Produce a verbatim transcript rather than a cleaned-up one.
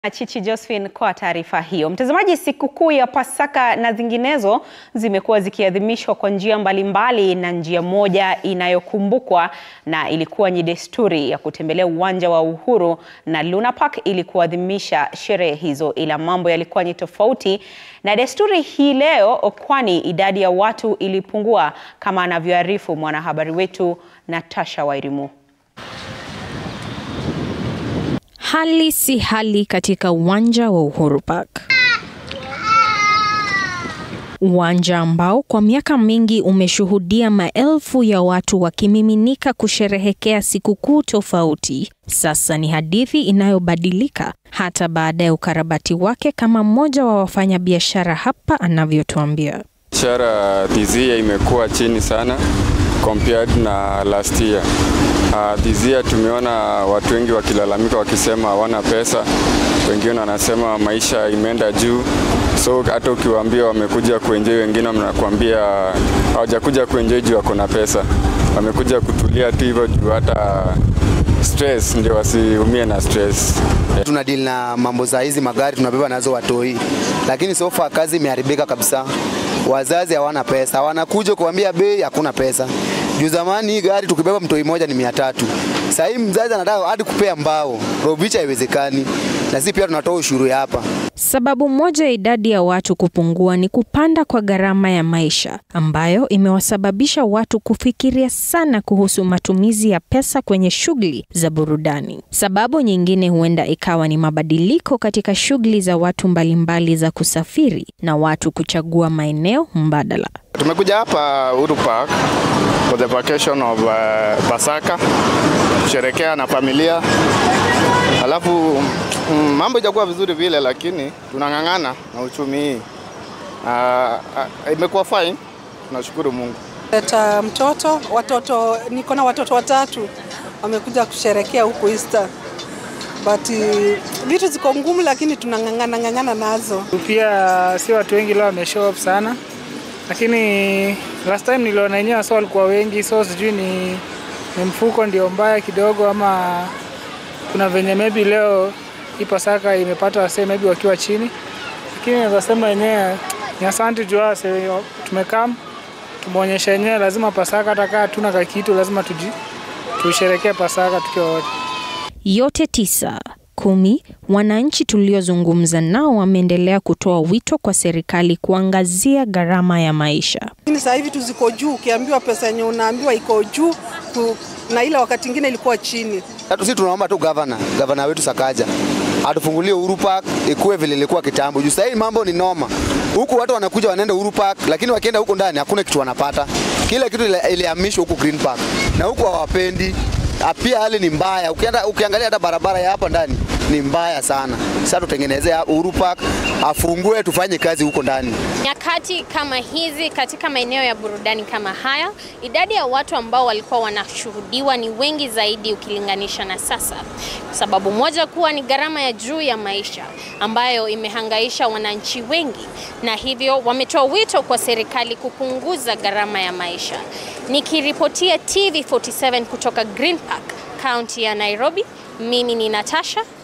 Chichi Josephine kwa taarifa hiyo. Mtazamaji, sikukuu ya pasaka na zinginezo zimekuwa zikiadhimishwa kwa njia mbalimbali, na njia moja inayokumbukwa na ilikuwa ni desturi ya kutembelea uwanja wa Uhuru na Lunar Park ili kuadhimisha sherehe hizo, ila mambo yalikuwa ni tofauti na desturi hii leo, kwani idadi ya watu ilipungua, kama anavyoarifu mwanahabari wetu Natasha Wairimu. Hali si hali katika uwanja wa Uhuru Park. Uwanja ambao kwa miaka mingi umeshuhudia maelfu ya watu wakimiminika kusherehekea sikukuu tofauti, sasa ni hadithi inayobadilika hata baada ya ukarabati wake, kama mmoja wa wafanyabiashara hapa anavyotuambia. Biashara this year imekuwa chini sana compared na last year. Uh, this year tumeona watu wengi wakilalamika wakisema hawana pesa, wengine wanasema maisha imeenda juu. So hata ukiwaambia wamekuja kuenjoy, wengine wanakuambia hawajakuja kuenjoy juu wako na pesa. Wamekuja kutulia tu hivyo juu hata stress ndio wasiumie na stress. Tuna deal na mambo za hizi magari tunabeba nazo watoi. Lakini so far kazi imeharibika kabisa. Wazazi hawana pesa, wanakuja kuambia bei hakuna pesa. Juu zamani hii gari tukibeba mtoi moja ni mia tatu. Sasa hii mzazi anataka hadi kupea mbao. Robicha haiwezekani. Na sisi pia tunatoa ushuru hapa. Sababu moja idadi ya watu kupungua ni kupanda kwa gharama ya maisha, ambayo imewasababisha watu kufikiria sana kuhusu matumizi ya pesa kwenye shughuli za burudani. Sababu nyingine huenda ikawa ni mabadiliko katika shughuli za watu mbalimbali za kusafiri na watu kuchagua maeneo mbadala. Tumekuja hapa Uhuru Park for the vacation of uh, pasaka, kusherehekea na familia. Alafu mm, mambo hajakuwa vizuri vile, lakini tunang'ang'ana na uchumi hii. Uh, imekuwa fine, tunashukuru Mungu. Leta mtoto, watoto, niko na watoto watatu wamekuja kusherehekea huko Easter. But uh, vitu ziko ngumu, lakini tunang'ang'ana ng'ang'ana nazo. Pia si watu wengi leo wameshow up sana. Lakini last time niliona yenyewe so walikuwa wengi, so sijui ni, ni mfuko ndio mbaya kidogo, ama kuna venye maybe leo hii pasaka imepata wase maybe wakiwa chini. Lakini naweza sema yenyewe ni asante juu wase tumekam, tumeonyesha yenyewe lazima pasaka hata kama hatuna kitu lazima tuji tusherehekee pasaka tukiwa wote. Yote tisa kumi, wananchi tuliozungumza nao wameendelea kutoa wito kwa serikali kuangazia gharama ya maisha. Sasa hivi tuziko juu, ukiambiwa pesa yenye unaambiwa iko juu, na ile wakati mwingine ilikuwa chini. Hata sisi tunaomba tu governor, governor wetu Sakaja atufungulie Uhuru Park ikuwe vile ilikuwa kitambo. Juu sasa hii mambo ni noma. Huku watu wanakuja wanaenda Uhuru Park, lakini wakienda huko ndani hakuna kitu wanapata. Kila kitu ilihamishwa huko Green Park. Na huko hawapendi. Pia hali ni mbaya. Ukienda ukiangalia hata barabara ya hapa ndani ni mbaya sana. Sasa tutengenezea Uhuru Park, afungue tufanye kazi huko ndani. Nyakati kama hizi katika maeneo ya burudani kama haya, idadi ya watu ambao walikuwa wanashuhudiwa ni wengi zaidi ukilinganisha na sasa. Sababu moja kuwa ni gharama ya juu ya maisha ambayo imehangaisha wananchi wengi, na hivyo wametoa wito kwa serikali kupunguza gharama ya maisha. Nikiripotia T V arobaini na saba kutoka Green Park, County ya Nairobi, mimi ni Natasha